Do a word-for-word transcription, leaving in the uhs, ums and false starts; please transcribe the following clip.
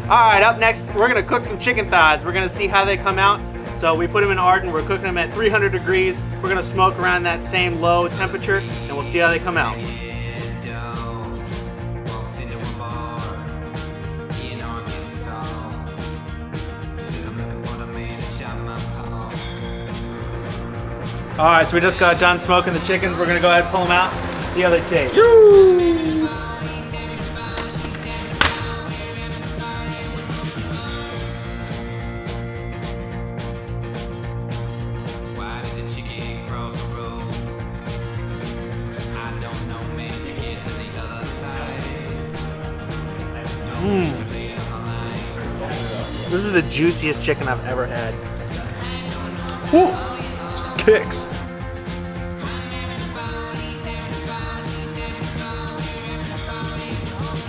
Alright, up next, we're gonna cook some chicken thighs. We're gonna see how they come out. So we put them in Arden, we're cooking them at three hundred degrees. We're gonna smoke around that same low temperature, and we'll see how they come out. Alright, so we just got done smoking the chickens. We're gonna go ahead and pull them out, see how they taste. Yoo! Mm. This is the juiciest chicken I've ever had. Woo! Just kicks.